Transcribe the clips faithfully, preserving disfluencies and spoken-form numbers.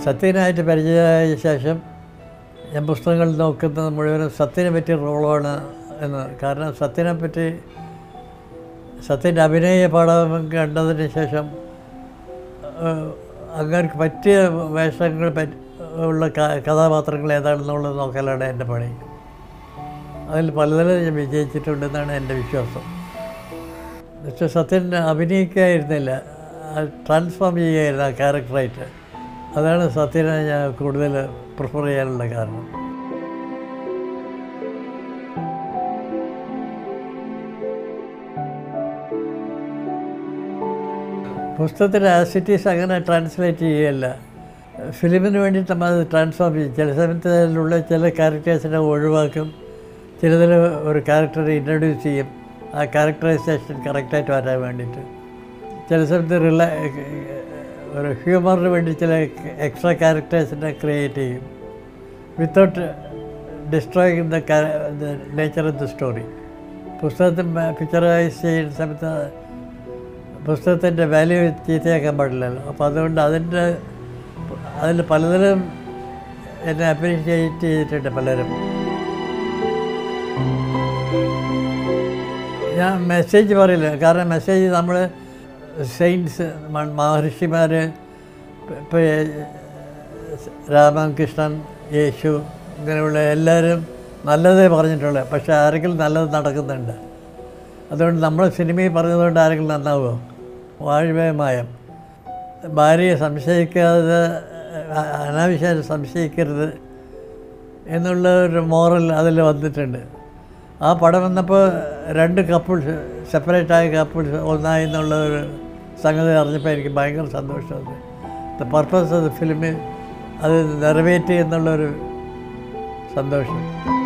സത്യനായിട്ട് പരിചയമായ ശേഷം ഞാൻ പുസ്തകങ്ങൾ നോക്കുന്നത് മുഴുവനും സത്യനെ പറ്റിയ റോളാണ് എന്ന്. കാരണം സത്യനെ പറ്റി സത്യൻ്റെ അഭിനയ പാഠം കണ്ടതിന് ശേഷം അങ്ങനെ പറ്റിയ വേഷങ്ങൾ പറ്റി ഉള്ള കഥാപാത്രങ്ങൾ ഏതാണെന്നുള്ളത് നോക്കലാണ് എൻ്റെ പണി. അതിൽ പലതരം ഞാൻ വിജയിച്ചിട്ടുണ്ടെന്നാണ് എൻ്റെ വിശ്വാസം. പക്ഷേ സത്യൻ അഭിനയിക്കായിരുന്നില്ല, ട്രാൻസ്ഫോം ചെയ്യുകയായിരുന്നു ആ ക്യാരക്ടറായിട്ട്. അതാണ് സത്യനെ ഞാൻ കൂടുതൽ പ്രിഫർ ചെയ്യാനുള്ള കാരണം. പുസ്തകത്തിൻ്റെ ആസിറ്റീസ് അങ്ങനെ ട്രാൻസ്ലേറ്റ് ചെയ്യുകയല്ല, ഫിലിമിന് വേണ്ടിയിട്ട് നമ്മൾ അത് ട്രാൻസ്ഫോം ചെയ്യും. ചില സമയത്ത് അതിലുള്ള ചില ക്യാരക്ടേഴ്സിനെ ഒഴിവാക്കും, ചിലതിൽ ഒരു ക്യാരക്ടറെ ഇൻട്രൊഡ്യൂസ് ചെയ്യും ആ ക്യാരക്ടറൈസേഷൻ കറക്റ്റായിട്ട് വരാൻ വേണ്ടിയിട്ട്. ചില സമയത്ത് റിലാ ഒരു ഹ്യൂമറിന് വേണ്ടി ചില എക്സ്ട്രാ ക്യാരക്ടേഴ്സിനെ ക്രിയേറ്റ് ചെയ്യും without destroying the the nature of the story. പുസ്തകത്തിൽ പിക്ചറൈസ് ചെയ്യുന്ന സമയത്ത് പുസ്തകത്തിൻ്റെ വാല്യൂ ചീത്തയാക്കാൻ പാടില്ലല്ലോ. അപ്പോൾ അതുകൊണ്ട് അതിൻ്റെ അതിൽ പലതരം എന്നെ അപ്രീഷിയേറ്റ് ചെയ്തിട്ടുണ്ട് പലരും. ഞാൻ മെസ്സേജ് പറയില്ല, കാരണം മെസ്സേജ് നമ്മൾ സെയിൻറ്റ്സ് മഹർഷിമാർ, ഇപ്പോൾ രാമകൃഷ്ണൻ, യേശു, ഇങ്ങനെയുള്ള എല്ലാവരും നല്ലതേ പറഞ്ഞിട്ടുള്ളത്. പക്ഷേ ആരെങ്കിലും നല്ലത് നടക്കുന്നുണ്ട്. അതുകൊണ്ട് നമ്മൾ സിനിമയിൽ പറഞ്ഞതുകൊണ്ട് ആരെങ്കിലും നന്നാവുമോ? വാഴ്വ്യമായം. ഭാര്യയെ സംശയിക്കാതെ അനാവശ്യം സംശയിക്കരുത് എന്നുള്ള ഒരു മോറൽ അതിൽ വന്നിട്ടുണ്ട്. ആ പടം വന്നപ്പോൾ രണ്ട് കപ്പിൾസ്, സെപ്പറേറ്റായ കപ്പിൾസ് ഒന്നായി എന്നുള്ള ഒരു സംഗതി അറിഞ്ഞപ്പോൾ എനിക്ക് ഭയങ്കര സന്തോഷമാണ്. ദ പർപ്പസ് ഓഫ് ദ ഫിലിമിൽ അത് നിറവേറ്റി എന്നുള്ളൊരു സന്തോഷം.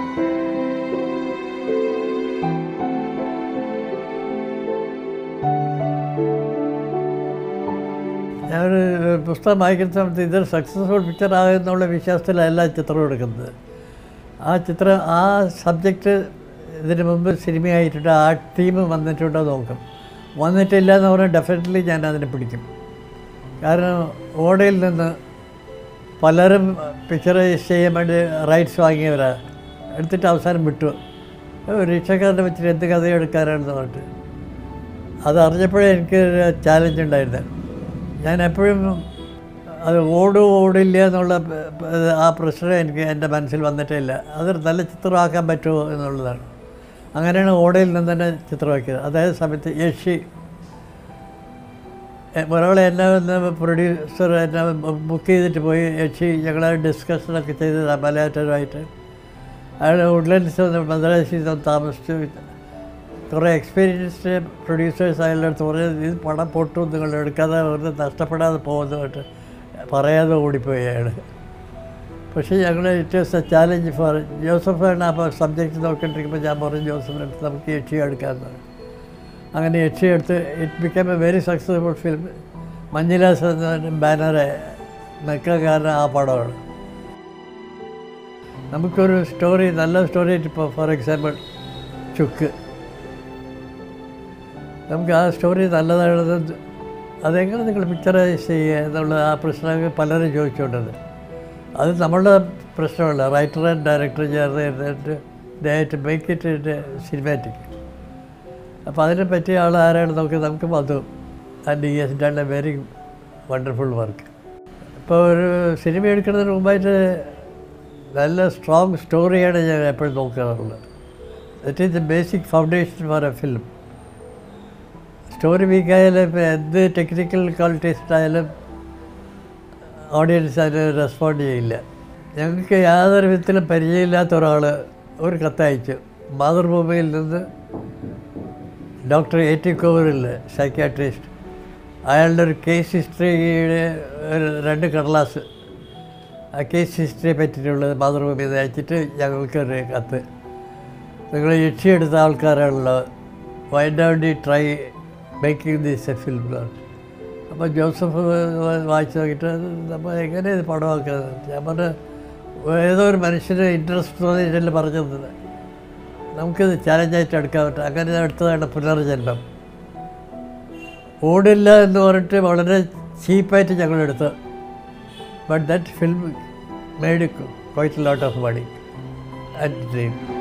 ഞാനൊരു പുസ്തകം വായിക്കുന്ന സമയത്ത് ഇതൊരു സക്സസ്ഫുൾ പിക്ചർ ആകുമെന്നുള്ള വിശ്വാസത്തിലല്ല ചിത്രം എടുക്കുന്നത്. ആ ചിത്രം ആ സബ്ജക്റ്റ് ഇതിന് മുമ്പ് സിനിമയായിട്ടുണ്ട്, ആ ടീം വന്നിട്ടുണ്ടോ നോക്കും. വന്നിട്ടില്ല എന്ന് പറഞ്ഞാൽ ഡെഫിനറ്റ്ലി ഞാൻ അതിനെ പിടിക്കും. കാരണം ഓടയിൽ നിന്ന് പലരും പിക്ചറൈസ് ചെയ്യാൻ വേണ്ടി റൈറ്റ്സ് വാങ്ങിയവരാ, എടുത്തിട്ട് അവസാനം വിട്ടു. ഒരു രക്ഷക്കാരനെ വെച്ചിട്ട് എന്ത് കഥ എടുക്കാനാണെന്ന് പറഞ്ഞിട്ട് അത് അറിഞ്ഞപ്പോഴേ എനിക്കൊരു ചാലഞ്ച് ഉണ്ടായിരുന്നു. ഞാൻ എപ്പോഴും അത് ഓടും ഓടില്ല എന്നുള്ള ആ പ്രശ്നം എനിക്ക് എൻ്റെ മനസ്സിൽ വന്നിട്ടേ ഇല്ല. അതൊരു നല്ല ചിത്രമാക്കാൻ പറ്റുമോ എന്നുള്ളതാണ്. അങ്ങനെയാണ് ഓടയിൽ നിന്ന് തന്നെ ചിത്രമാക്കിയത്. അതായത് സമയത്ത് യക്ഷി ഒരാളെ എന്നെ വന്ന് പ്രൊഡ്യൂസർ എന്നെ ബുക്ക് ചെയ്തിട്ട് പോയി. യക്ഷി ഞങ്ങൾ ഡിസ്കഷനൊക്കെ ചെയ്ത് മലയാറ്റമായിട്ട് അയാൾ വുഡ്ലൻഡ്സ് വന്ന് മദ്രാസിൽ നിന്ന് താമസിച്ചു. കുറേ എക്സ്പീരിയൻസ്ഡ് പ്രൊഡ്യൂസേഴ്സ് അയാളുടെ അടുത്ത് പറഞ്ഞത് ഇത് പണം പൊട്ടും, നിങ്ങൾ എടുക്കാതെ വെറുതെ നഷ്ടപ്പെടാതെ പോകുന്നതായിട്ട് പറയാതെ ഓടിപ്പോയി അയാൾ. പക്ഷേ ഞങ്ങൾ it was a challenge for ജോസഫാണ്. അപ്പോൾ സബ്ജക്റ്റ് നോക്കിയിട്ടിരിക്കുമ്പോൾ ഞാൻ പറഞ്ഞു ജോസഫിൻ്റെ അടുത്ത് നമുക്ക് യക്ഷി എടുക്കാമെന്ന് പറഞ്ഞു. അങ്ങനെ യക്ഷി എടുത്ത് it become a very successful film. മഞ്ജുലാസ് എന്ന ബാനറെ നിൽക്കാൻ കാരണം ആ പടമാണ്. നമുക്കൊരു സ്റ്റോറി, നല്ല സ്റ്റോറി, ഇപ്പോൾ ഫോർ എക്സാമ്പിൾ ചുക്ക്, നമുക്ക് ആ സ്റ്റോറി നല്ലതാണത് അതെങ്ങനെ നിങ്ങൾ പിക്ചറൈസ് ചെയ്യുക എന്നുള്ള ആ പ്രശ്നങ്ങൾ പലരും ചോദിച്ചുകൊണ്ടത്. അത് നമ്മളുടെ പ്രശ്നമല്ല, റൈറ്റർ ആൻഡ് ഡയറക്ടർ ചേർന്ന് ഇരുന്നിട്ട് they to make it it cinematic. അപ്പോൾ അതിനെ പറ്റിയ ആൾ ആരാണ് നോക്കി നമുക്ക് Madhu, and he has done a very wonderful work. ഇപ്പോൾ ഒരു സിനിമ എടുക്കുന്നതിന് മുമ്പായിട്ട് നല്ല സ്ട്രോങ് സ്റ്റോറിയാണ് ഞാൻ എപ്പോഴും നോക്കാറുള്ളത്. That is the basic foundation for a film. Story വീക്കായാലും ഇപ്പോൾ എന്ത് ടെക്നിക്കൽ ക്വാളിറ്റീസ് ആയാലും ഓഡിയൻസ് അതിന് റെസ്പോണ്ട് ചെയ്യില്ല. ഞങ്ങൾക്ക് യാതൊരു വിധത്തിലും പരിചയമില്ലാത്ത ഒരാൾ ഒരു കത്തയച്ചു മാതൃഭൂമിയിൽ നിന്ന്. ഡോക്ടർ എ ടി കോവറിൽ സൈക്യാട്രിസ്റ്റ്, അയാളുടെ ഒരു കേസ് ഹിസ്റ്ററിയുടെ ഒരു രണ്ട് കടലാസ്, ആ കേസ് ഹിസ്റ്ററിയെ പറ്റിയിട്ടുള്ളത് മാതൃഭൂമിയിൽ നിന്ന് അയച്ചിട്ട് ഞങ്ങൾക്കൊരു കത്ത്. നിങ്ങൾ യക്ഷിയെടുത്ത ആൾക്കാരാണല്ലോ, why don't you try making this a film. അപ്പോൾ ജോസഫ് വായിച്ച് നോക്കിയിട്ട് നമ്മൾ എങ്ങനെ ഇത് പടമാക്കുന്നത്, ഞാൻ പറഞ്ഞ ഏതോ ഒരു മനുഷ്യന് ഇൻട്രസ്റ്റ് തോന്നിയിട്ടല്ലേ പറഞ്ഞത്, നമുക്കിത് ചാലഞ്ചായിട്ട് എടുക്കാൻ പറ്റും. അങ്ങനെ എടുത്തതാണ് പുനർജന്മം. ഓടില്ല എന്ന് പറഞ്ഞിട്ട് വളരെ ചീപ്പായിട്ട് ഞങ്ങളെടുത്ത് but that film made quite a lot of money at the time.